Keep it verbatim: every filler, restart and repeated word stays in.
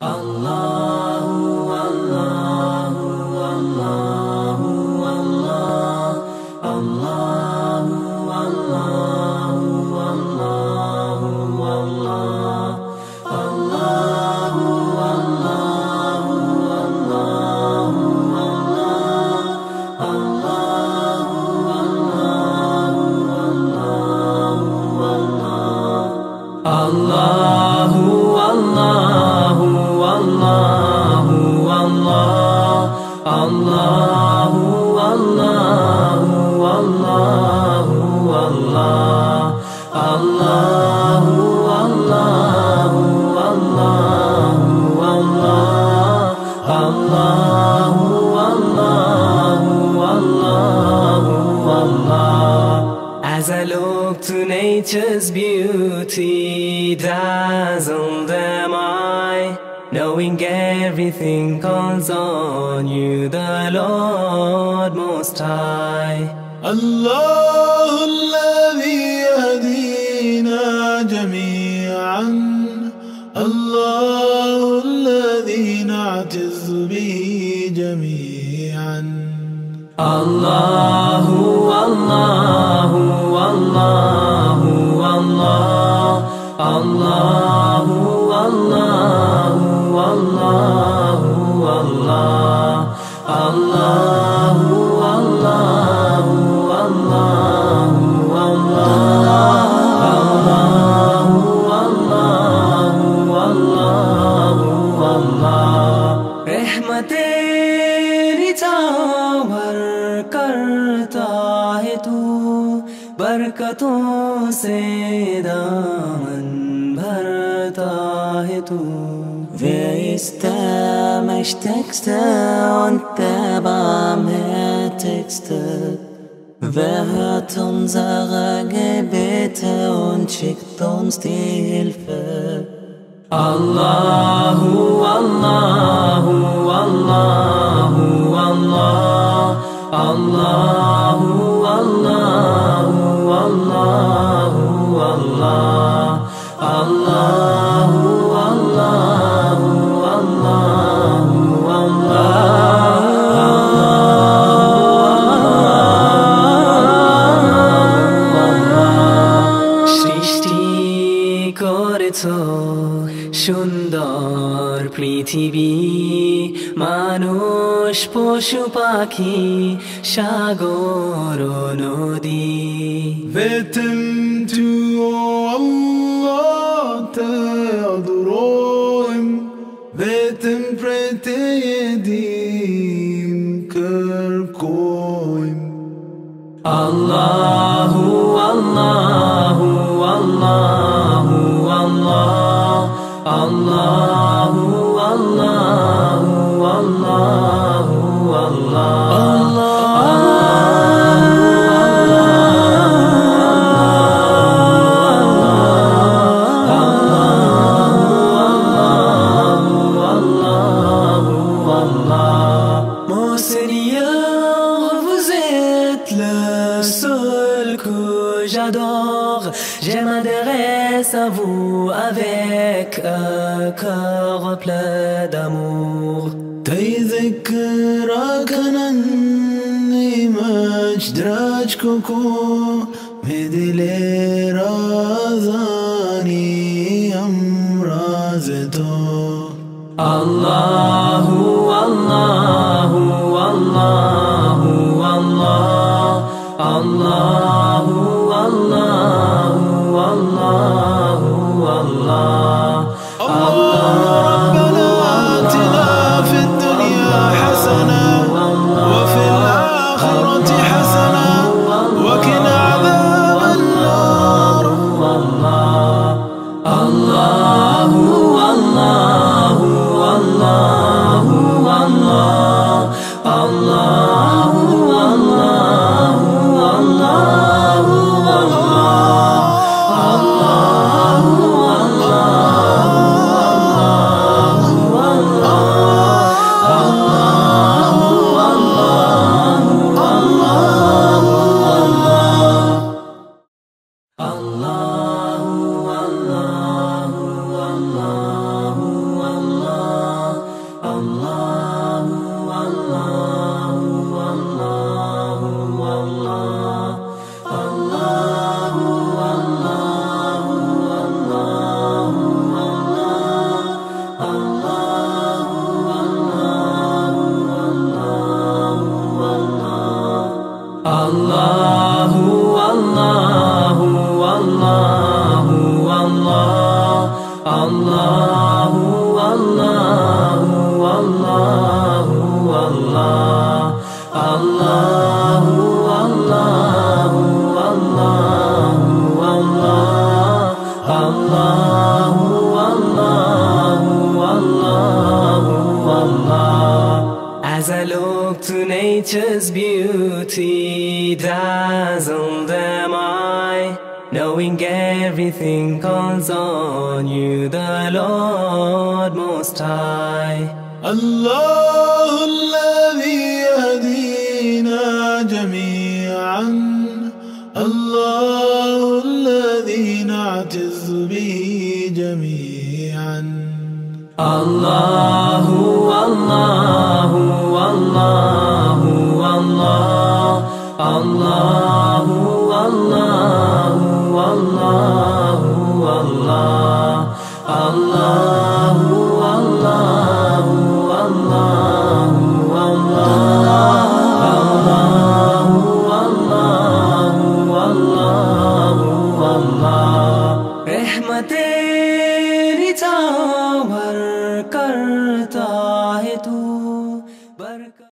الله الله الله الله الله الله الله الله الله الله As I look to nature's beauty, dazzled am I, knowing everything calls on you, the Lord Most High. الله الذي يهدينا جميعا، الله الذي نعتز به جميعا. الله الله الله الله الله الله الله الله الله बरकतों से दामन भरता है तू. Wer ist der Mächtigste und der Barmherzigste? Wer hört unsere Gebete und schickt uns die Hilfe? Allahu, Allahu, Allahu, Allah, Allahu, Allahu, Allahu, Allah, Allahu, Allahu, Allahu, Allah. সৃষ্টি করেছো সুন্দর পৃথিবী, মানুষ পশু পাখি সাগর নদী. Beten du, oh Allah, te adorim. Beten prete yedim kerkoim. Allahu, Allahu, Allahu, Allah, Allahu, Allahu, Allahu, Allah. Mon Seigneur, vous êtes le seul que j'adore. Je m'adresse à vous avec un cœur plein d'amour. تذكرك أنني مجدرج كوكو مدلي رازاني أمرازتو. Allahu, Allahu, Allahu, Allah, Allahu, Allahu, Allahu, Allah. ربنا آتنا في الدنيا حسنة وفي الآخرة حسنة وقنا عذاب النار. الله الله الله الله الله الله الله nature's beauty dazzled am I, knowing everything calls on you, the Lord Most High. الله الذي يهدينا جميعا، الله الذي نعتز به جميعا. الله الله الله الله الله الله